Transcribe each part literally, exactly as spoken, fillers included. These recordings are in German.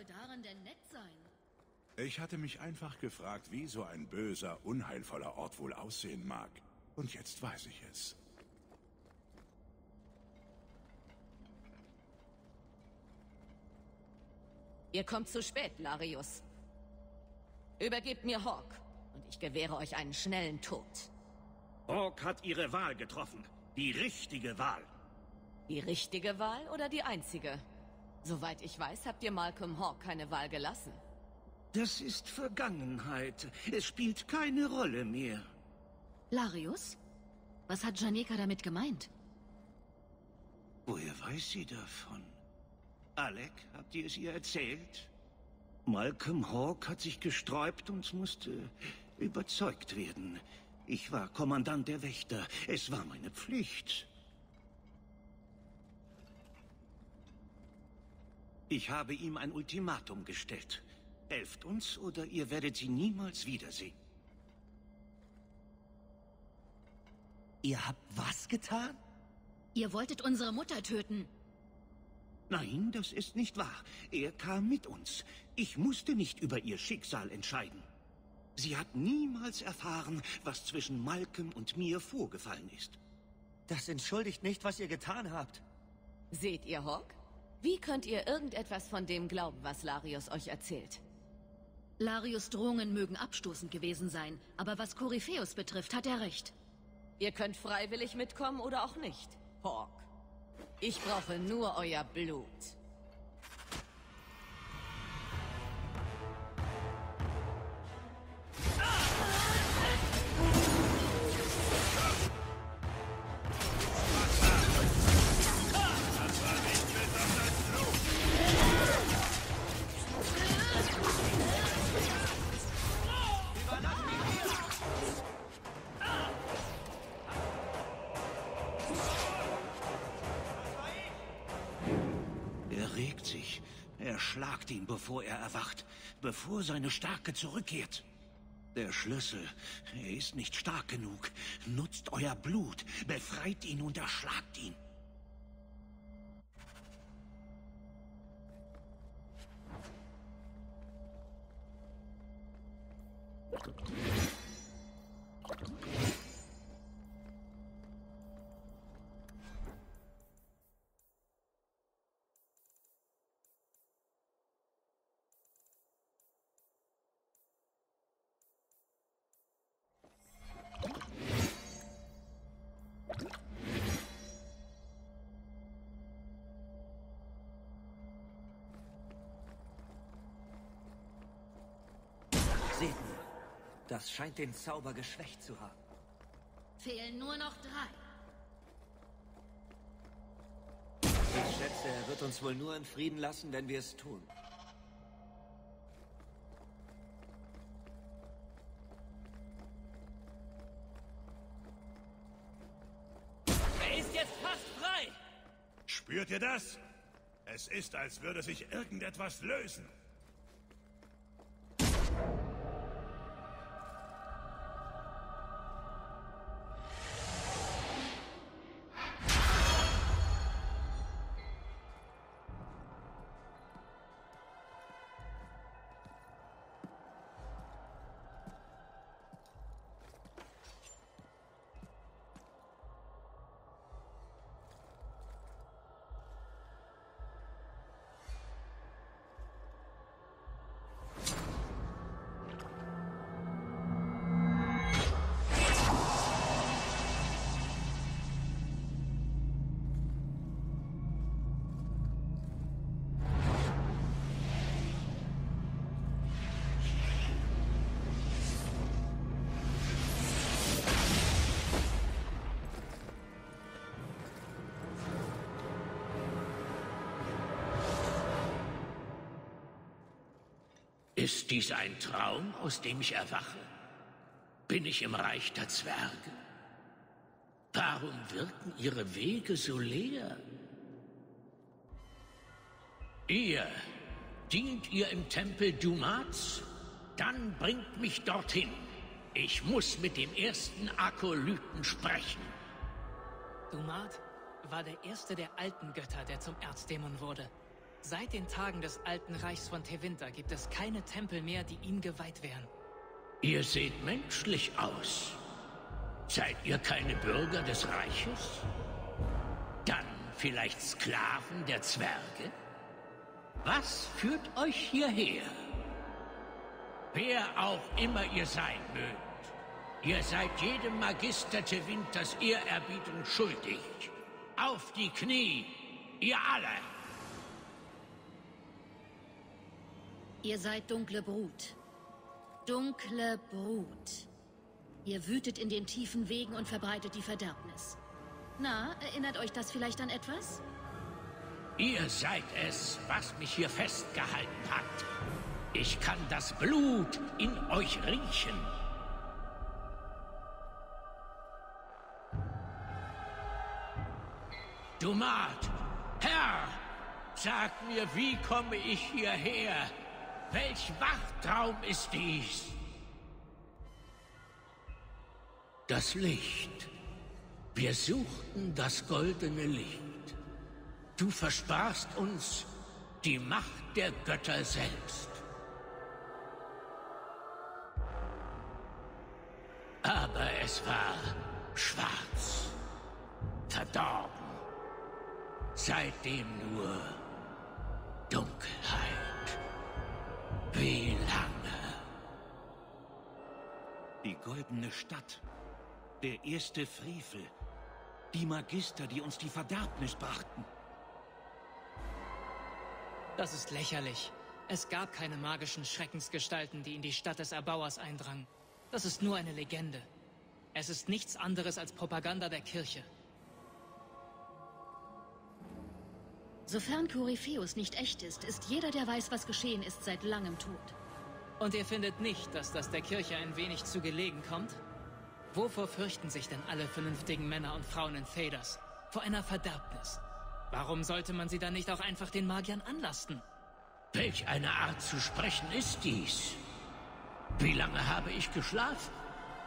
soll daran denn nett sein? Ich hatte mich einfach gefragt, wie so ein böser, unheilvoller Ort wohl aussehen mag. Und jetzt weiß ich es. Ihr kommt zu spät, Larius. Übergebt mir Hawk, und ich gewähre euch einen schnellen Tod. Hawk hat ihre Wahl getroffen. Die richtige Wahl. Die richtige Wahl oder die einzige? Soweit ich weiß, habt ihr Malcolm Hawk keine Wahl gelassen. Das ist Vergangenheit. Es spielt keine Rolle mehr. Larius? Was hat Janika damit gemeint? Woher weiß sie davon? Alec, habt ihr es ihr erzählt? Malcolm Hawk hat sich gesträubt und musste überzeugt werden. Ich war Kommandant der Wächter. Es war meine Pflicht. Ich habe ihm ein Ultimatum gestellt. Helft uns, oder ihr werdet sie niemals wiedersehen. Ihr habt was getan? Ihr wolltet unsere Mutter töten. Nein, das ist nicht wahr. Er kam mit uns. Ich musste nicht über ihr Schicksal entscheiden. Sie hat niemals erfahren, was zwischen Malcolm und mir vorgefallen ist. Das entschuldigt nicht, was ihr getan habt. Seht ihr, Hawk? Wie könnt ihr irgendetwas von dem glauben, was Larius euch erzählt? Larius' Drohungen mögen abstoßend gewesen sein, aber was Korypheus betrifft, hat er recht. Ihr könnt freiwillig mitkommen oder auch nicht, Hawk. Ich brauche nur euer Blut. Er regt sich. Erschlagt ihn, bevor er erwacht. Bevor seine Stärke zurückkehrt. Der Schlüssel. Er ist nicht stark genug. Nutzt euer Blut. Befreit ihn und erschlagt ihn. Seht nur, das scheint den Zauber geschwächt zu haben. Fehlen nur noch drei. Ich schätze, er wird uns wohl nur in Frieden lassen, wenn wir es tun. Er ist jetzt fast frei! Spürt ihr das? Es ist, als würde sich irgendetwas lösen. Ist dies ein Traum, aus dem ich erwache? Bin ich im Reich der Zwerge? Warum wirken ihre Wege so leer? Ihr, dient ihr im Tempel Dumats? Dann bringt mich dorthin. Ich muss mit dem ersten Akolyten sprechen. Dumat war der erste der alten Götter, der zum Erzdämon wurde. Seit den Tagen des Alten Reichs von Tevinter gibt es keine Tempel mehr, die ihm geweiht wären. Ihr seht menschlich aus. Seid ihr keine Bürger des Reiches? Dann vielleicht Sklaven der Zwerge? Was führt euch hierher? Wer auch immer ihr sein mögt, ihr seid jedem Magister Tevinters Ehrerbietung schuldig. Auf die Knie, ihr alle! Ihr seid dunkle Brut. Dunkle Brut. Ihr wütet in den tiefen Wegen und verbreitet die Verderbnis. Na, erinnert euch das vielleicht an etwas? Ihr seid es, was mich hier festgehalten hat. Ich kann das Blut in euch riechen. Dumat, Herr, sagt mir, wie komme ich hierher? Welch Wachtraum ist dies? Das Licht. Wir suchten das goldene Licht. Du versprachst uns die Macht der Götter selbst. Aber es war schwarz, verdorben. Seitdem nur Dunkelheit. Wie lange? Die goldene Stadt. Der erste Frevel. Die Magister, die uns die Verderbnis brachten. Das ist lächerlich. Es gab keine magischen Schreckensgestalten, die in die Stadt des Erbauers eindrangen. Das ist nur eine Legende. Es ist nichts anderes als Propaganda der Kirche. Sofern Korypheus nicht echt ist, ist jeder, der weiß, was geschehen ist, seit langem tot. Und ihr findet nicht, dass das der Kirche ein wenig zu gelegen kommt? Wovor fürchten sich denn alle vernünftigen Männer und Frauen in Thedas? Vor einer Verderbnis. Warum sollte man sie dann nicht auch einfach den Magiern anlasten? Welch eine Art zu sprechen ist dies? Wie lange habe ich geschlafen?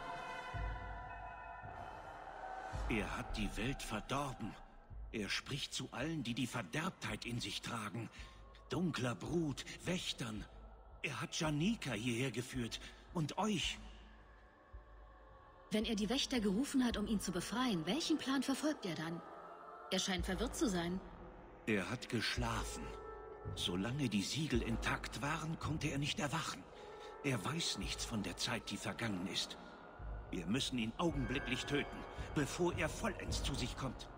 Er hat die Welt verdorben. Er spricht zu allen, die die Verderbtheit in sich tragen. Dunkler Brut, Wächtern. Er hat Janika hierher geführt. Und euch. Wenn er die Wächter gerufen hat, um ihn zu befreien, welchen Plan verfolgt er dann? Er scheint verwirrt zu sein. Er hat geschlafen. Solange die Siegel intakt waren, konnte er nicht erwachen. Er weiß nichts von der Zeit, die vergangen ist. Wir müssen ihn augenblicklich töten, bevor er vollends zu sich kommt.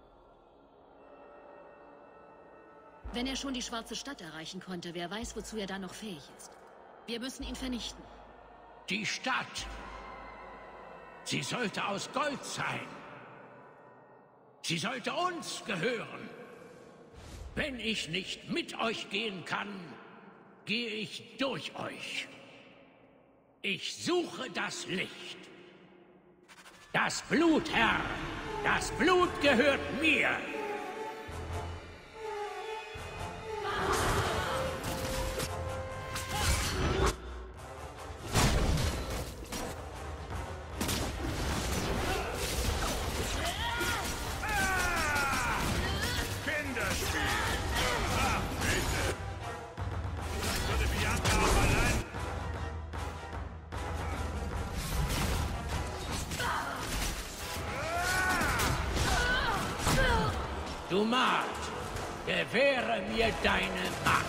Wenn er schon die Schwarze Stadt erreichen konnte, wer weiß, wozu er dann noch fähig ist. Wir müssen ihn vernichten. Die Stadt. Sie sollte aus Gold sein. Sie sollte uns gehören. Wenn ich nicht mit euch gehen kann, gehe ich durch euch. Ich suche das Licht. Das Blut, Herr. Das Blut gehört mir. Dumat, gewähre mir deine Macht.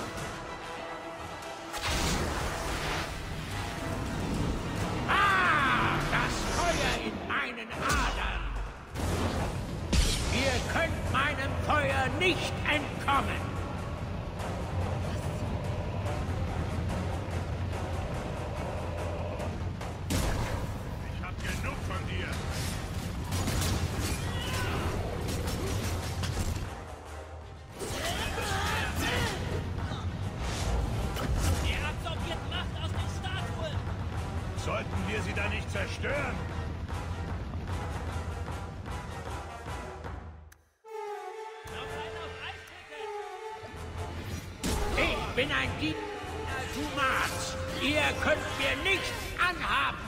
Ah, das Feuer in meinen Adern. Ihr könnt meinem Feuer nicht entkommen. Ich hab genug von dir. Sollten wir sie da nicht zerstören? Ich bin ein Diener Dumats. Ihr könnt mir nichts anhaben.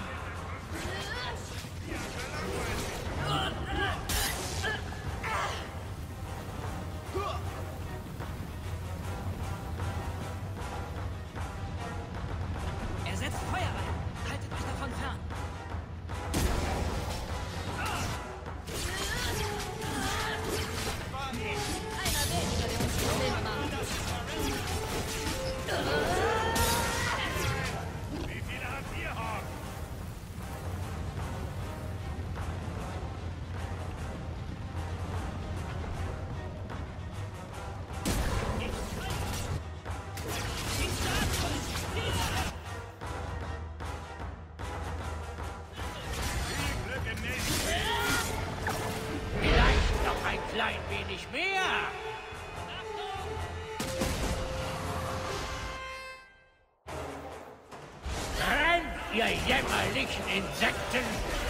ihr jämmerlichen Insekten!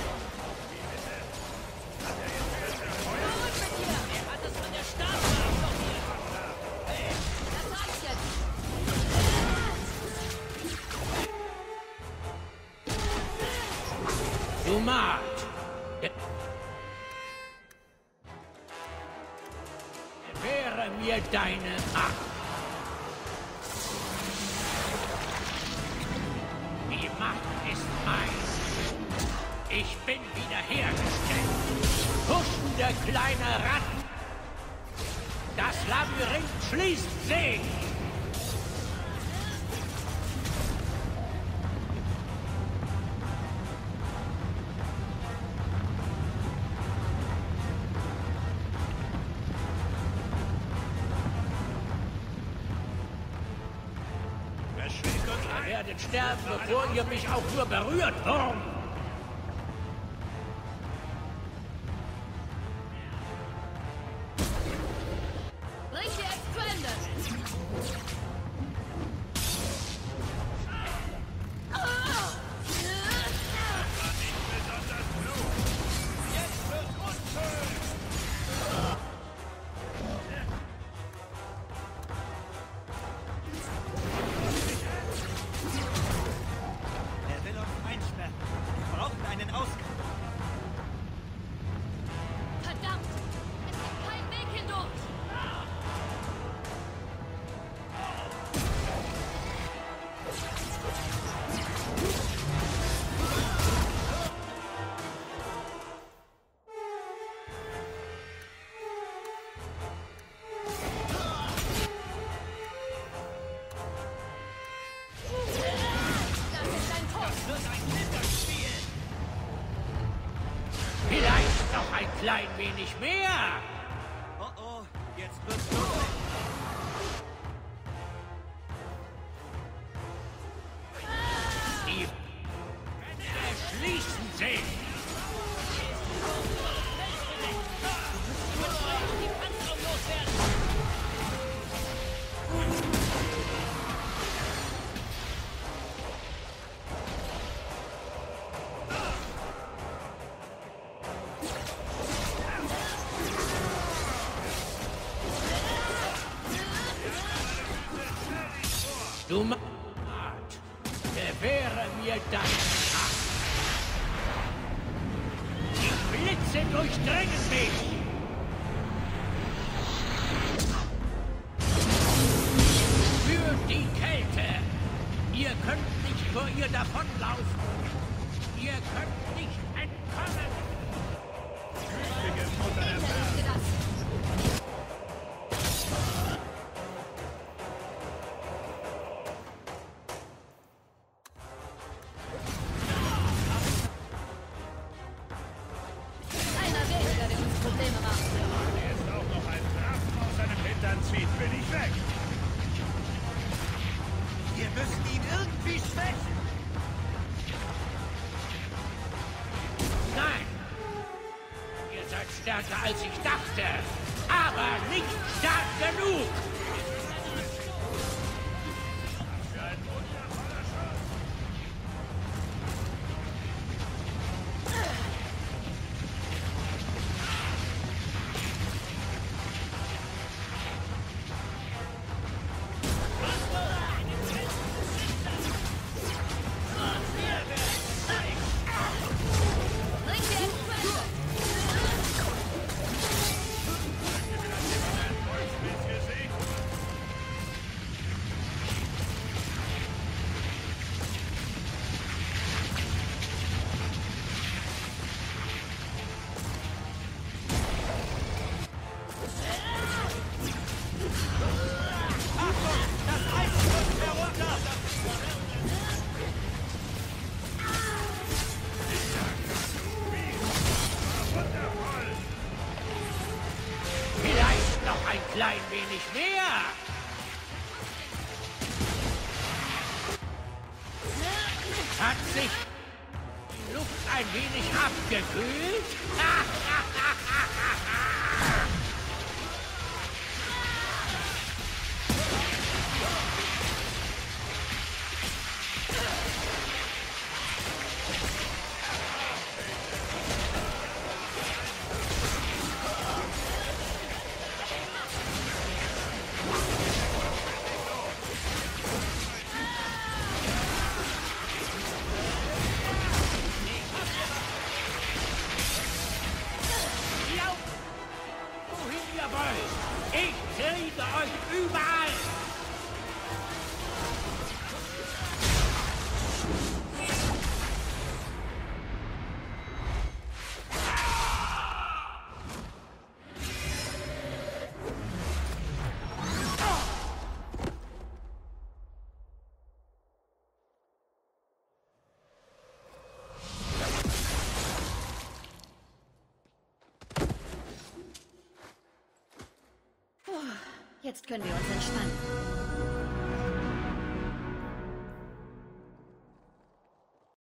Er hat es von der Straße absorbiert. Hey, Das reicht jetzt! Du Mart! Wäre mir deine Macht! Die Macht ist mein! Ich bin wiederhergestellt! Huschende kleine Ratten! Das Labyrinth schließt sich! Ihr werdet sterben, bevor ihr mich auch nur berührt, Wurm! Bring die Expander! er will uns einsperren. Wir brauchen einen Ausgang. Verdammt! Es gibt keinen Weg hindurch! Das ist ein Tod! Das wird ein Kinderspiel. Vielleicht noch ein klein wenig mehr! Oh oh, jetzt wird's los. Die erschließen sich! Die Panzerung loswerden. Du Mart, gewähre mir deine Macht! Die Blitze durchdringen mich! Spürt die Kälte! Ihr könnt nicht vor ihr davonlaufen! Ihr könnt nicht entkommen! Hinter dir das! Einer weniger, der uns Probleme macht. Jetzt auch noch ein Drachen aus seinem Hintern zieht, bin ich weg. Wir müssen ihn irgendwie schwächen. Nein! Ihr seid stärker als ich dachte, aber nicht stark genug! Für ein wundervoller Schuss. Bring die Expander! Ins Gesicht. Das Eis wird herunter. Wundervoll. Vielleicht noch ein klein wenig mehr! Hat sich die Luft ein wenig abgekühlt? jetzt können wir uns entspannen.